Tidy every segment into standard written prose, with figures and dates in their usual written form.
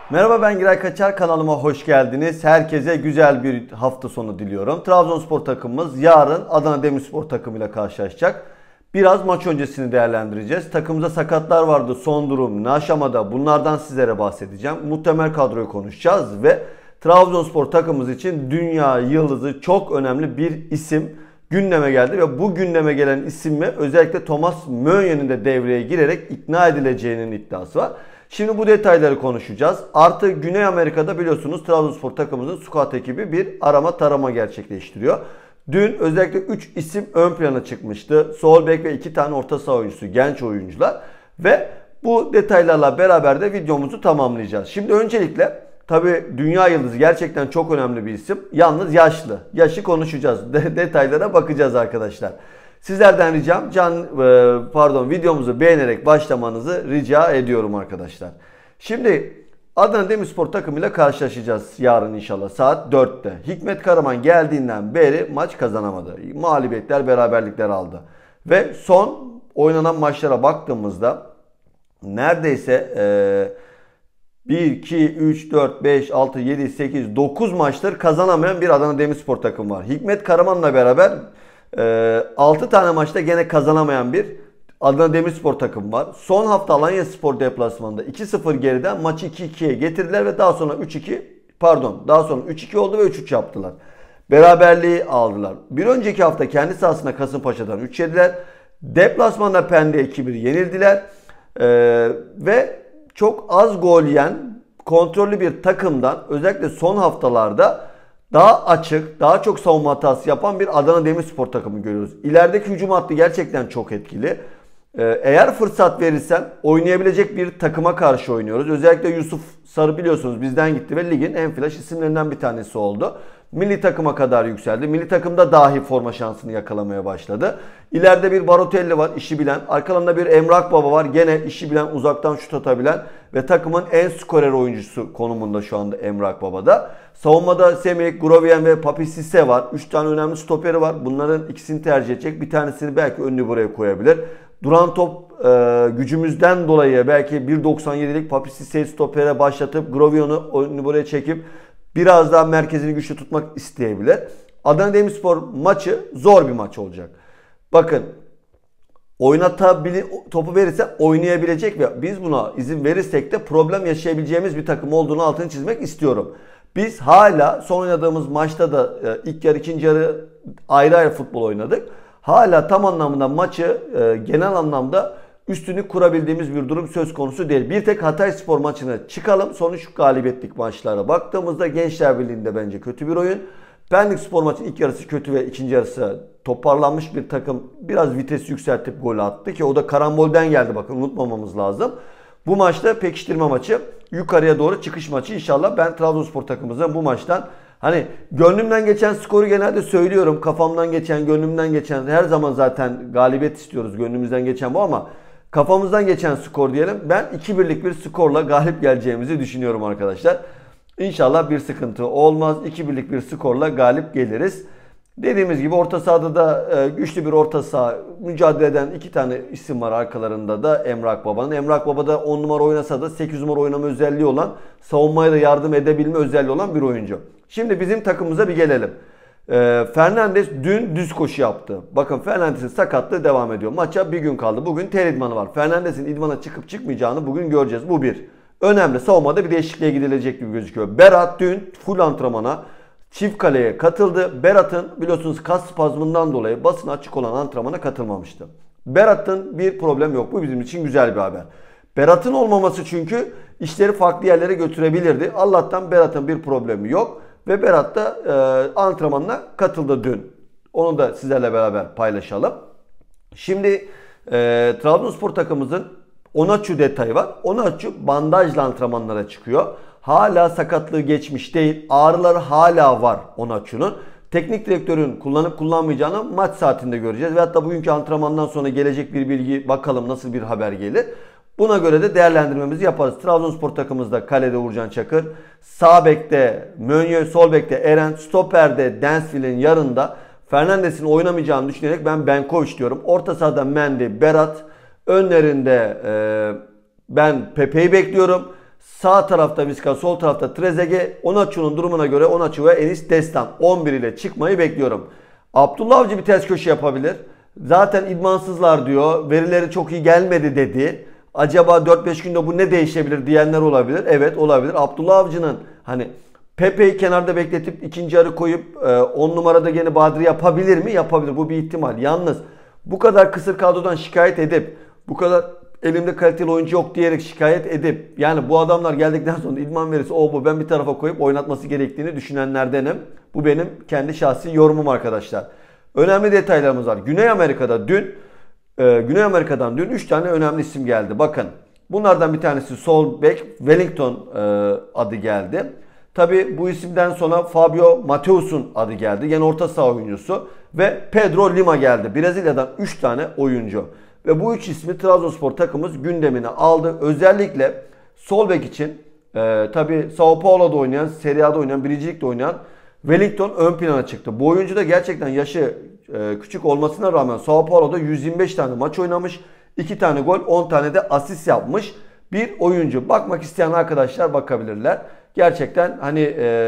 Merhaba, ben Giray Kaçar, kanalıma hoş geldiniz. Herkese güzel bir hafta sonu diliyorum. Trabzonspor takımımız yarın Adana Demirspor takımıyla karşılaşacak. Biraz maç öncesini değerlendireceğiz. Takımda sakatlar vardı, son durum ne aşamada, bunlardan sizlere bahsedeceğim. Muhtemel kadroyu konuşacağız ve Trabzonspor takımımız için dünya yıldızı, çok önemli bir isim gündeme geldi ve bu gündeme gelen ismi özellikle Thomas Meuny'nin de devreye girerek ikna edileceğinin iddiası var. Şimdi bu detayları konuşacağız. Artı Güney Amerika'da biliyorsunuz Trabzonspor takımımızın scout ekibi bir arama tarama gerçekleştiriyor. Dün özellikle 3 isim ön plana çıkmıştı. Sol bek ve 2 tane orta saha oyuncusu, genç oyuncular. Ve bu detaylarla beraber de videomuzu tamamlayacağız. Şimdi öncelikle tabii dünya yıldızı gerçekten çok önemli bir isim. Yalnız yaşlı. Yaşı konuşacağız. Detaylara bakacağız arkadaşlar. Sizlerden ricam videomuzu beğenerek başlamanızı rica ediyorum arkadaşlar. Şimdi Adana Demirspor takımıyla karşılaşacağız yarın inşallah saat 4'te. Hikmet Karaman geldiğinden beri maç kazanamadı. Mağlubiyetler, beraberlikler aldı. Ve son oynanan maçlara baktığımızda neredeyse 1, 2, 3, 4, 5, 6, 7, 8, 9 maçtır kazanamayan bir Adana Demirspor takımı var. Hikmet Karaman'la beraber 6 tane maçta gene kazanamayan bir Adana Demirspor takımı var. Son hafta Alanyaspor deplasmanında 2-0 geriden maçı 2-2'ye getirdiler ve daha sonra 3-2 oldu ve 3-3 yaptılar. Beraberliği aldılar. Bir önceki hafta kendi sahasında Kasımpaşa'dan 3 yediler. Deplasmanda Pendik'e 2-1 yenildiler. Ve çok az gol yiyen, kontrollü bir takımdan özellikle son haftalarda daha açık, daha çok savunma hatası yapan bir Adana Demirspor takımı görüyoruz. İlerideki hücum hattı gerçekten çok etkili. Eğer fırsat verirsen oynayabilecek bir takıma karşı oynuyoruz. Özellikle Yusuf Sarı biliyorsunuz bizden gitti ve ligin en flash isimlerinden bir tanesi oldu. Milli takıma kadar yükseldi. Milli takımda dahi forma şansını yakalamaya başladı. İleride bir Barotelli var, işi bilen. Arkalarında bir Emre Akbaba var, gene işi bilen, uzaktan şut atabilen ve takımın en skorer oyuncusu konumunda şu anda Emre Akbaba'da. Savunmada Semih, Grovyen ve Papi Cisse var. 3 tane önemli stoperi var. Bunların ikisini tercih edecek. Bir tanesini belki önünü buraya koyabilir. Duran top gücümüzden dolayı belki 1.97'lik Papi Cisse'yi stopere başlatıp Grovyen'i önünü buraya çekip biraz daha merkezini güçlü tutmak isteyebilir. Adana Demirspor maçı zor bir maç olacak. Bakın, topu verirse oynayabilecek ve biz buna izin verirsek de problem yaşayabileceğimiz bir takım olduğunu altını çizmek istiyorum. Biz hala son oynadığımız maçta da ilk yarı ikinci yarı ayrı ayrı futbol oynadık. Hala tam anlamda maçı genel anlamda üstünü kurabildiğimiz bir durum söz konusu değil. Bir tek Hatayspor maçına çıkalım. Sonuç galibiyetlik maçlara baktığımızda Gençler Birliği'nde bence kötü bir oyun. Pendikspor maçının ilk yarısı kötü ve ikinci yarısı toparlanmış bir takım. Biraz vites yükseltip gol attı ki o da karambolden geldi, bakın unutmamamız lazım. Bu maçta pekiştirme maçı, yukarıya doğru çıkış maçı. İnşallah ben Trabzonspor takımımıza bu maçtan gönlümden geçen skoru genelde söylüyorum. Kafamdan geçen, gönlümden geçen, her zaman zaten galibiyet istiyoruz. Gönlümüzden geçen bu ama kafamızdan geçen skor diyelim. Ben 2-1'lik bir skorla galip geleceğimizi düşünüyorum arkadaşlar. İnşallah bir sıkıntı olmaz. 2-1'lik bir skorla galip geliriz. Dediğimiz gibi orta sahada da güçlü bir orta saha mücadele eden 2 tane isim var arkalarında da Emre Akbaba'nın. Emre Akbaba da 10 numara oynasa da 8 numara oynama özelliği olan, savunmaya da yardım edebilme özelliği olan bir oyuncu. Şimdi bizim takımımıza bir gelelim. Fernandes dün düz koşu yaptı. Bakın, Fernandes'in sakatlığı devam ediyor. Maça bir gün kaldı. Bugün ter idmanı var. Fernandes'in idmana çıkıp çıkmayacağını bugün göreceğiz. Bu bir. Önemli. Savunmada bir değişikliğe gidilecek gibi gözüküyor. Berat dün full antrenmana, çift kaleye katıldı. Berat'ın biliyorsunuz kas spazmından dolayı basına açık olan antrenmana katılmamıştı. Berat'ın bir problem yok. Bu bizim için güzel bir haber. Berat'ın olmaması çünkü işleri farklı yerlere götürebilirdi. Allah'tan Berat'ın bir problemi yok. Ve Berat da antrenmanına katıldı dün. Onu da sizlerle beraber paylaşalım. Şimdi Trabzonspor takımımızın Onaçu detayı var. Onaçu bandajla antrenmanlara çıkıyor. Hala sakatlığı geçmiş değil. Ağrıları hala var Onaçu'nun. Teknik direktörün kullanıp kullanmayacağını maç saatinde göreceğiz. Ve hatta bugünkü antrenmandan sonra gelecek bir bilgi, bakalım nasıl bir haber gelir. Buna göre de değerlendirmemizi yaparız. Trabzonspor takımımızda kalede Uğurcan Çakır, sağ bekte Mönye, sol bekte Eren, stoperde Densville'in yanında Fernandes'in oynamayacağını düşünerek ben Benkoviç diyorum. Orta sahada Mendy, Berat, önlerinde ben Pepe'yi bekliyorum. Sağ tarafta Vizca, sol tarafta Trezeguet. Onaçu'nun durumuna göre Onaçu ve Enis Destan 11 ile çıkmayı bekliyorum. Abdullah Avcı bir ters köşe yapabilir. Zaten idmansızlar diyor. Verileri çok iyi gelmedi dedi. Acaba 4-5 günde bu ne değişebilir diyenler olabilir. Evet, olabilir. Abdullah Avcı'nın hani Pepe'yi kenarda bekletip ikinci yarı koyup 10 numarada gene Badri yapabilir mi? Yapabilir. Bu bir ihtimal. Yalnız bu kadar kısır kadrodan şikayet edip bu kadar elimde kaliteli oyuncu yok diyerek şikayet edip yani bu adamlar geldikten sonra idman verisi o bu ben bir tarafa koyup oynatması gerektiğini düşünenlerdenim. Bu benim kendi şahsi yorumum arkadaşlar. Önemli detaylarımız var. Güney Amerika'dan dün 3 tane önemli isim geldi. Bakın bunlardan bir tanesi sol bek Wellington adı geldi. Tabi bu isimden sonra Fabio Mateus'un adı geldi. Yine orta saha oyuncusu. Ve Pedro Lima geldi. Brezilya'dan 3 tane oyuncu. Ve bu 3 ismi Trabzonspor takımımız gündemine aldı. Özellikle sol bek için tabi Sao Paulo'da oynayan, Serie A'da oynayan, 1. Lig'de oynayan Wellington ön plana çıktı. Bu oyuncu da gerçekten yaşı küçük olmasına rağmen Sao Paulo'da 125 tane maç oynamış. 2 tane gol, 10 tane de asist yapmış bir oyuncu. Bakmak isteyen arkadaşlar bakabilirler. Gerçekten hani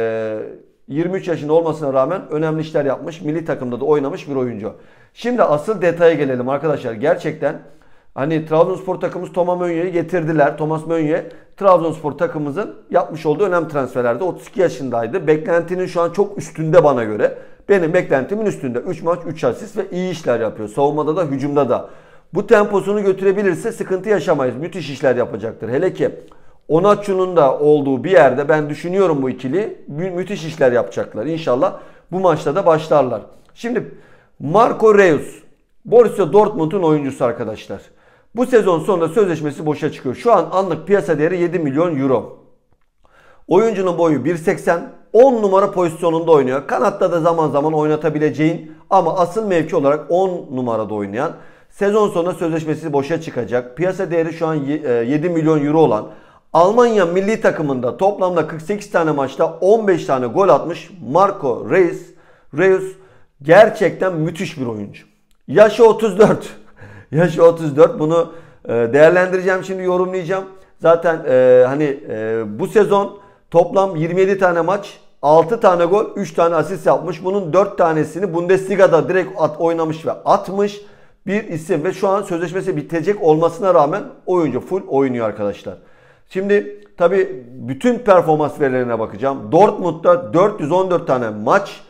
23 yaşında olmasına rağmen önemli işler yapmış. Milli takımda da oynamış bir oyuncu. Şimdi asıl detaya gelelim arkadaşlar. Gerçekten hani Trabzonspor takımımız Thomas Meunier'i getirdiler. Thomas Meunier Trabzonspor takımımızın yapmış olduğu önemli transferlerde 32 yaşındaydı. Beklentinin şu an çok üstünde bana göre. Benim beklentimin üstünde. 3 maç 3 asist ve iyi işler yapıyor. Savunmada da hücumda da. Bu temposunu götürebilirse sıkıntı yaşamayız. Müthiş işler yapacaktır. Hele ki Onaçu'nun da olduğu bir yerde ben düşünüyorum bu ikili müthiş işler yapacaklar. İnşallah bu maçta da başlarlar. Şimdi Marco Reus, Borussia Dortmund'un oyuncusu arkadaşlar. Bu sezon sonunda sözleşmesi boşa çıkıyor. Şu an anlık piyasa değeri 7 milyon euro. Oyuncunun boyu 1.80, 10 numara pozisyonunda oynuyor. Kanatta da zaman zaman oynatabileceğin ama asıl mevki olarak 10 numarada oynayan. Sezon sonunda sözleşmesi boşa çıkacak. Piyasa değeri şu an 7 milyon euro olan Almanya milli takımında toplamda 48 tane maçta 15 tane gol atmış Marco Reus gerçekten müthiş bir oyuncu. Yaşı 34. Yaşı 34. Bunu değerlendireceğim, şimdi yorumlayacağım. Zaten bu sezon toplam 27 tane maç, 6 tane gol, 3 tane asist yapmış. Bunun 4 tanesini Bundesliga'da direkt oynamış ve atmış bir isim. Ve şu an sözleşmesi bitecek olmasına rağmen oyuncu full oynuyor arkadaşlar. Şimdi tabi bütün performans verilerine bakacağım. Dortmund'da 414 tane maç,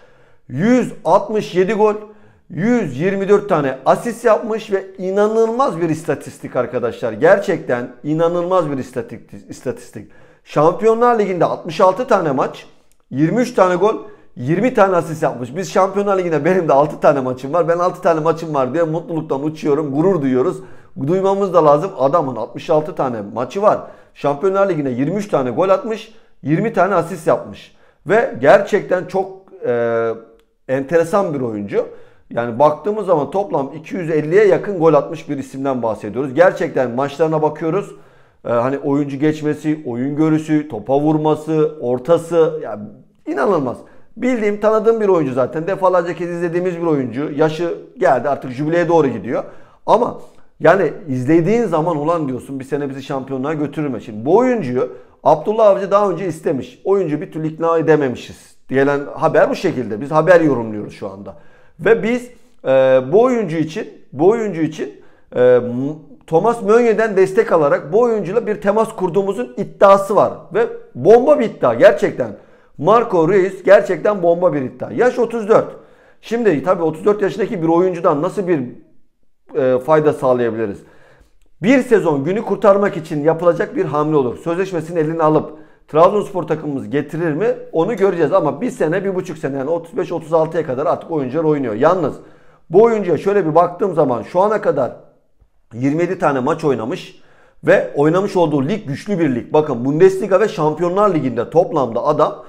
167 gol, 124 tane asist yapmış ve inanılmaz bir istatistik arkadaşlar. Gerçekten inanılmaz bir istatistik. Şampiyonlar Ligi'nde 66 tane maç, 23 tane gol, 20 tane asist yapmış. Biz Şampiyonlar Ligi'nde benim de 6 tane maçım var. Ben 6 tane maçım var diye mutluluktan uçuyorum, gurur duyuyoruz. Duymamız da lazım. Adamın 66 tane maçı var. Şampiyonlar Ligi'ne 23 tane gol atmış, 20 tane asist yapmış. Ve gerçekten çok enteresan bir oyuncu. Yani baktığımız zaman toplam 250'ye yakın gol atmış bir isimden bahsediyoruz. Gerçekten maçlarına bakıyoruz. Hani oyuncu geçmesi, oyun görüşü, topa vurması, ortası yani inanılmaz. Bildiğim, tanıdığım bir oyuncu zaten. Defalarca kez izlediğimiz bir oyuncu. Yaşı geldi, artık jübileye doğru gidiyor. Ama yani izlediğin zaman ulan diyorsun bir sene bizi şampiyonluğa götürür mü? Şimdi bu oyuncuyu Abdullah Avcı daha önce istemiş. Oyuncu bir türlü ikna edememişiz. Gelen haber bu şekilde. Biz haber yorumluyoruz şu anda. Ve biz bu oyuncu için Thomas Meunier'den destek alarak bu oyuncuyla bir temas kurduğumuzun iddiası var. Ve bomba bir iddia gerçekten. Marco Reus gerçekten bomba bir iddia. Yaş 34. Şimdi tabii 34 yaşındaki bir oyuncudan nasıl bir fayda sağlayabiliriz? Bir sezon günü kurtarmak için yapılacak bir hamle olur. Sözleşmesini eline alıp Trabzonspor takımımız getirir mi? Onu göreceğiz ama bir sene, 1,5 sene yani 35-36'ya kadar artık oyuncular oynuyor. Yalnız bu oyuncuya şöyle bir baktığım zaman şu ana kadar 27 tane maç oynamış ve oynamış olduğu lig güçlü bir lig. Bakın Bundesliga ve Şampiyonlar Ligi'nde toplamda adam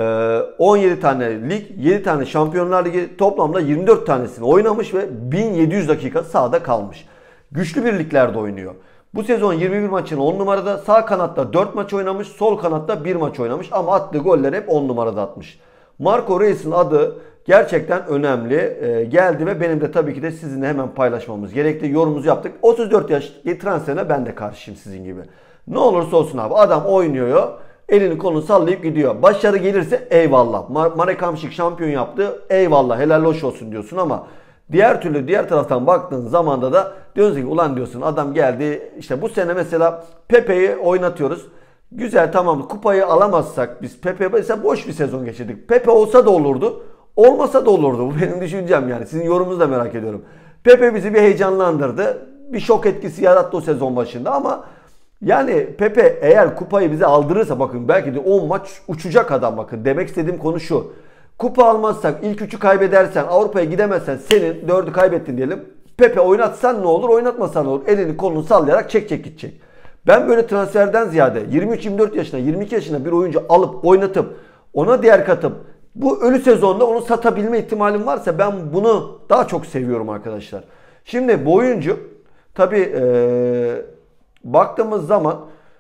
17 tane lig, 7 tane Şampiyonlar Ligi, toplamda 24 tanesini oynamış ve 1700 dakika sahada kalmış. Güçlü bir liglerde oynuyor. Bu sezon 21 maçın 10 numarada, sağ kanatta 4 maç oynamış, sol kanatta 1 maç oynamış ama attığı goller hep 10 numarada atmış. Marco Reus'un adı gerçekten önemli geldi ve benim de tabii ki de sizinle hemen paylaşmamız gerekti. Yorumumuzu yaptık. 34 yaş transferine ben de karşıyım sizin gibi. Ne olursa olsun abi adam oynuyor. Elini kolunu sallayıp gidiyor. Başarı gelirse eyvallah. Marek Hamšík şampiyon yaptı. Eyvallah helal hoş olsun diyorsun ama diğer taraftan baktığın zamanda da diyorsun ki ulan diyorsun adam geldi. İşte bu sene mesela Pepe'yi oynatıyoruz. Güzel tamam kupayı alamazsak biz Pepe mesela boş bir sezon geçirdik. Pepe olsa da olurdu. Olmasa da olurdu. Bu benim düşüncem yani. Sizin yorumunuzu da merak ediyorum. Pepe bizi bir heyecanlandırdı. Bir şok etkisi yarattı o sezon başında ama yani Pepe eğer kupayı bize aldırırsa bakın belki de 10 maç uçacak adam bakın. Demek istediğim konu şu. Kupa almazsak ilk 3'ü kaybedersen Avrupa'ya gidemezsen senin 4'ü kaybettin diyelim. Pepe oynatsan ne olur oynatmasan ne olur. Elini kolunu sallayarak çek gidecek. Ben böyle transferden ziyade 23-24 yaşında 22 yaşında bir oyuncu alıp oynatıp ona değer katıp bu ölü sezonda onu satabilme ihtimalim varsa ben bunu daha çok seviyorum arkadaşlar. Şimdi bu oyuncu tabi baktığımız zaman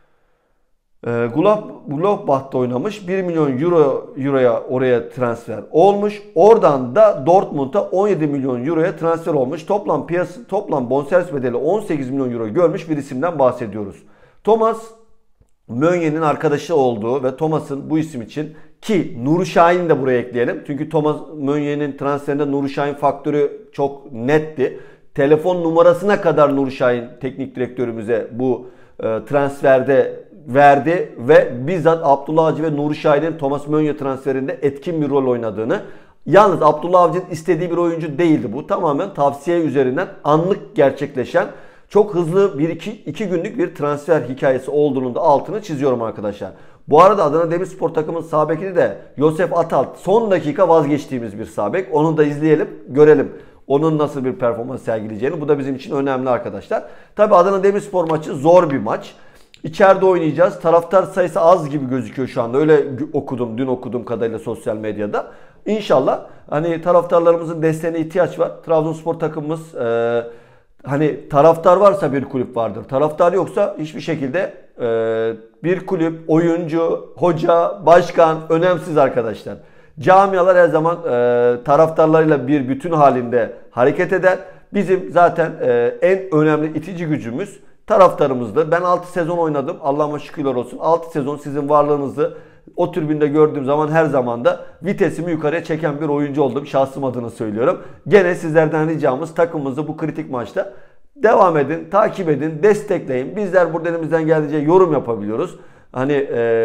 Gladbach'ta oynamış 1 milyon euroya oraya transfer olmuş. Oradan da Dortmund'a 17 milyon euroya transfer olmuş. Toplam bonservis bedeli 18 milyon euro görmüş bir isimden bahsediyoruz. Thomas Meunier'in arkadaşı olduğu ve Thomas'ın bu isim için ki Nuri Şahin de buraya ekleyelim. Çünkü Thomas Meunier'in transferinde Nuri Şahin faktörü çok netti. Telefon numarasına kadar Nuri Şahin teknik direktörümüze bu transferde verdi ve bizzat Abdullah Avcı ve Nuri Şahin'in Thomas Meunier transferinde etkin bir rol oynadığını. Yalnız Abdullah Avcı'nın istediği bir oyuncu değildi bu. Tamamen tavsiye üzerinden anlık gerçekleşen çok hızlı bir iki günlük bir transfer hikayesi olduğunun da altını çiziyorum arkadaşlar. Bu arada Adana Demirspor takımın sağ bekini de Josef Atal son dakika vazgeçtiğimiz bir sağ bek. Onu da izleyelim, görelim. Onun nasıl bir performans sergileyeceğini. Bu da bizim için önemli arkadaşlar. Tabi Adana Demirspor maçı zor bir maç. İçeride oynayacağız. Taraftar sayısı az gibi gözüküyor şu anda. Öyle dün okudum kadarıyla sosyal medyada. İnşallah hani taraftarlarımızın desteğine ihtiyaç var. Trabzonspor takımımız hani taraftar varsa bir kulüp vardır. Taraftar yoksa hiçbir şekilde bir kulüp, oyuncu, hoca, başkan önemsiz arkadaşlar. Camialar her zaman taraftarlarıyla bir bütün halinde hareket eder. Bizim zaten en önemli itici gücümüz taraftarımızdı. Ben 6 sezon oynadım. Allah'ıma şükürler olsun. 6 sezon sizin varlığınızı o tribünde gördüğüm zaman her zaman da vitesimi yukarıya çeken bir oyuncu oldum. Şahsım adına söylüyorum. Gene sizlerden ricamız takımımızı bu kritik maçta devam edin, takip edin, destekleyin. Bizler burada elimizden geldiğince yorum yapabiliyoruz. Hani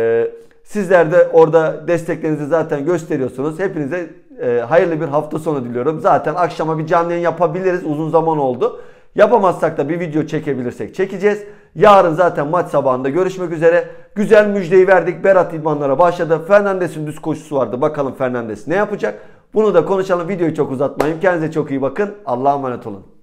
sizler de orada desteklerinizi zaten gösteriyorsunuz. Hepinize hayırlı bir hafta sonu diliyorum. Zaten akşama bir canlı yayın yapabiliriz. Uzun zaman oldu. Yapamazsak da bir video çekebilirsek çekeceğiz. Yarın zaten maç sabahında görüşmek üzere. Güzel müjdeyi verdik. Berat idmanlara başladı. Fernandes'in düz koşusu vardı. Bakalım Fernandes ne yapacak? Bunu da konuşalım. Videoyu çok uzatmayayım. Kendinize çok iyi bakın. Allah'a emanet olun.